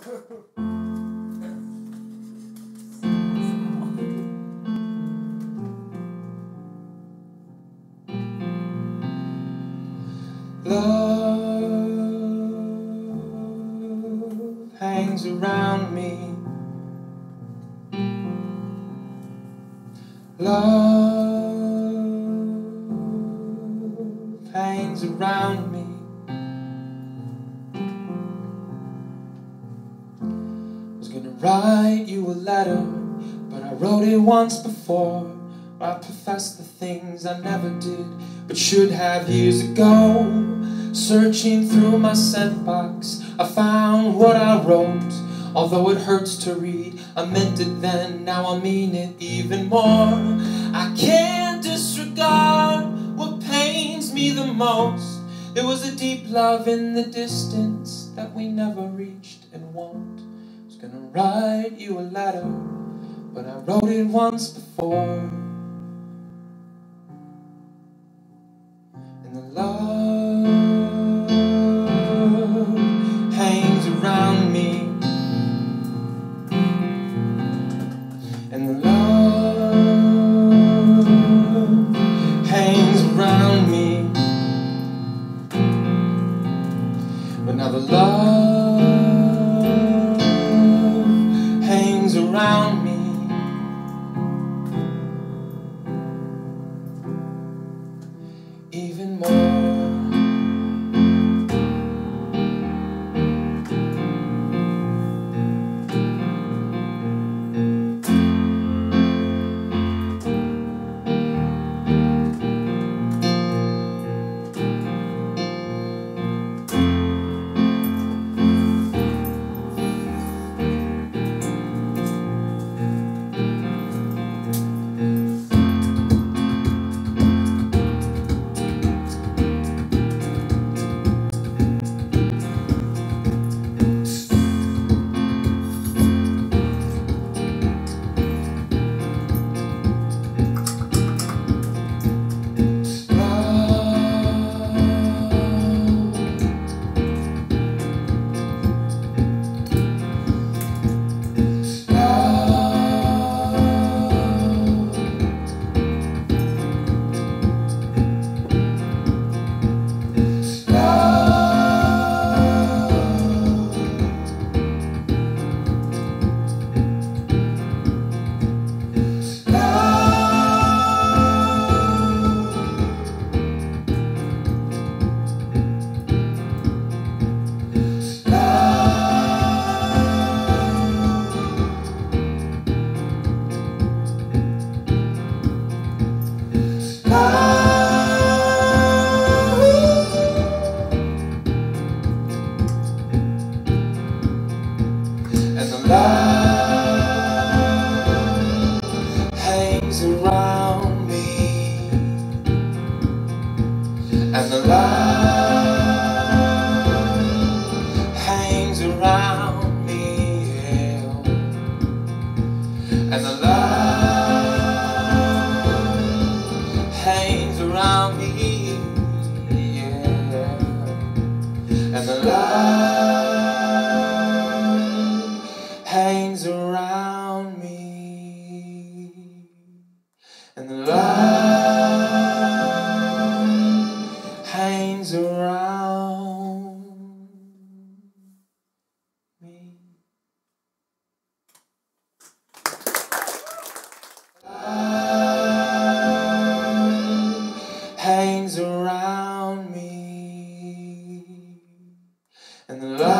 Love hangs around me. Love hangs around me. I was gonna write you a letter, but I wrote it once before. I professed the things I never did, but should have years ago. Searching through my sent box, I found what I wrote. Although it hurts to read, I meant it then, now I mean it even more. I can't disregard what pains me the most. There was a deep love in the distance that we never reached and won't. I was gonna write you a letter, but I wrote it once before. And the love hangs around me. And the love hangs around me. But now the love hangs around me even more. And the love hangs around me. And the love hangs around me, yeah. And the love hangs around me, yeah. And the love hangs around me. And the love hangs around me. Love hangs around me. And the love